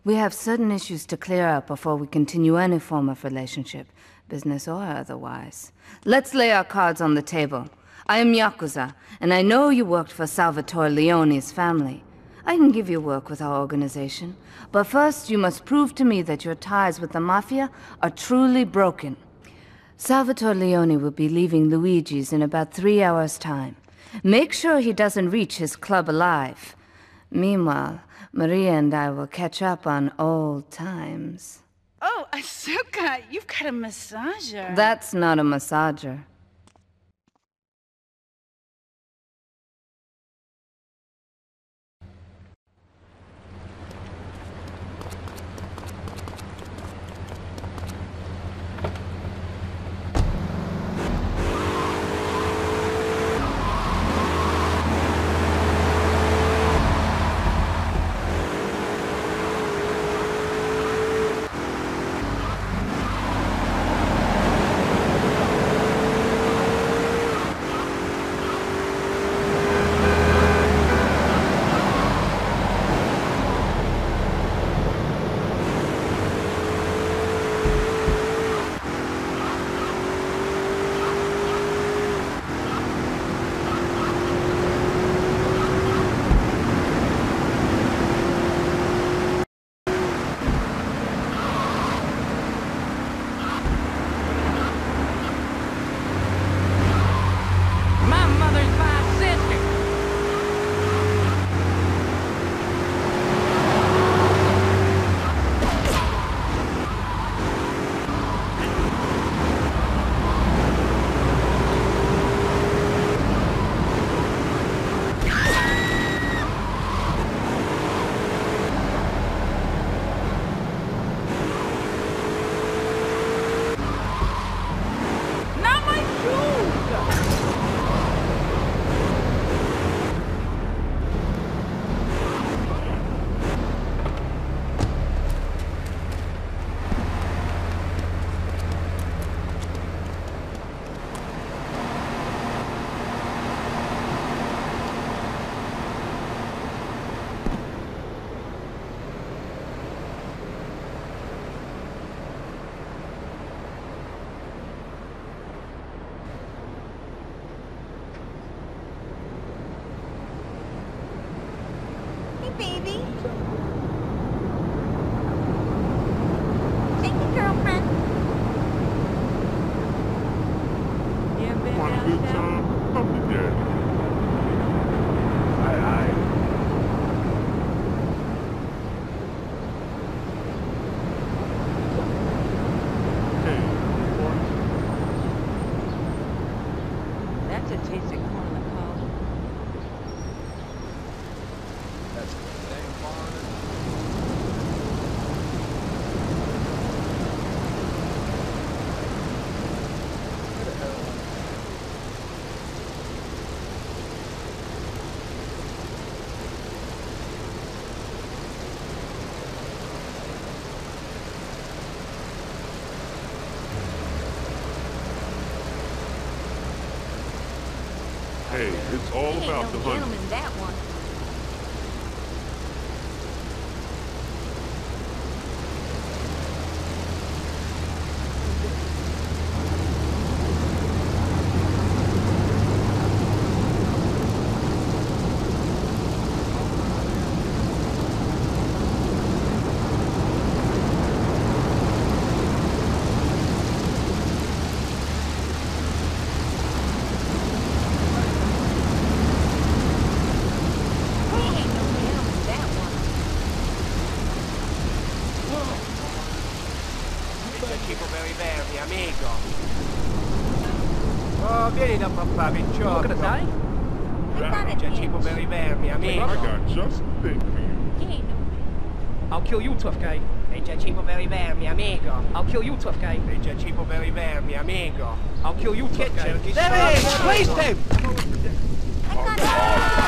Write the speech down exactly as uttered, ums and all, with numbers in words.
We have certain issues to clear up before we continue any form of relationship, business or otherwise. Let's lay our cards on the table. I am Yakuza, and I know you worked for Salvatore Leone's family. I can give you work with our organization, but first you must prove to me that your ties with the Mafia are truly broken. Salvatore Leone will be leaving Luigi's in about three hours' time. Make sure he doesn't reach his club alive. Meanwhile, Maria and I will catch up on old times. Oh, Asuka, you've got a massager. That's not a massager. Baby. Take your girlfriend. Yeah, baby. One good time. Love you, Daddy. Aye, aye. Hey, boy. That's a tasty corn on the cob. That's the same barn. Where the hell am I? Hey, it's all He ain't about no the honey. gentleman, that one. amico. Oh, vieni da papà, picciotto. What can I say? C'è cibo per i vermi, amico. I got just the thing for you. I'll kill you, tough guy. E c'è cibo per i vermi, amico. I'll kill you, tough guy. E c'è cibo per i vermi, amico. I'll kill you, tough guy. There he is! Please do! I got it.